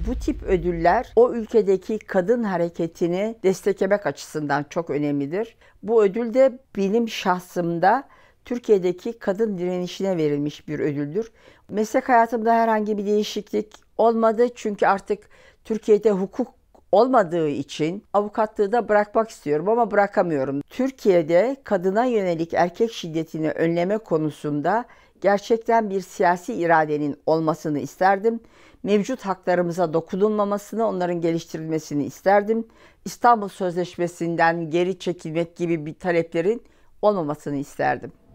Bu tip ödüller o ülkedeki kadın hareketini desteklemek açısından çok önemlidir. Bu ödül de benim şahsımda Türkiye'deki kadın direnişine verilmiş bir ödüldür. Meslek hayatımda herhangi bir değişiklik olmadı çünkü artık Türkiye'de hukuk olmadığı için avukatlığı da bırakmak istiyorum ama bırakamıyorum. Türkiye'de kadına yönelik erkek şiddetini önleme konusunda gerçekten bir siyasi iradenin olmasını isterdim. Mevcut haklarımıza dokunulmamasını, onların geliştirilmesini isterdim. İstanbul Sözleşmesi'nden geri çekilmek gibi bir taleplerin olmamasını isterdim.